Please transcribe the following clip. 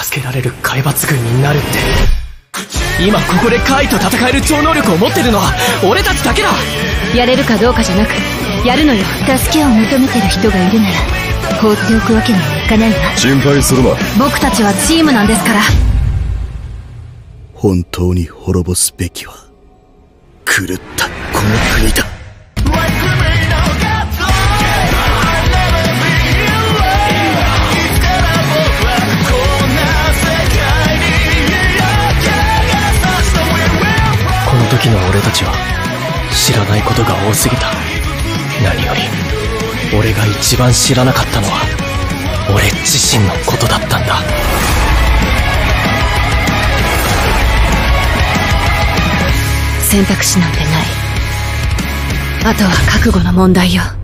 助けられる海抜軍になるって。今ここでカイと戦える超能力を持ってるのは俺たちだけだ。 やれるかどうかじゃなくやるのよ。助けを求めてる人がいるなら放っておくわけにはいかないわ。 心配するな。 僕たちはチームなんですから。 本当に滅ぼすべきは狂ったこの国だ。 この時の俺たちは知らないことが多すぎた。何より俺が一番知らなかったのは俺自身のことだったんだ。 選択肢なんてない。あとは覚悟の問題よ。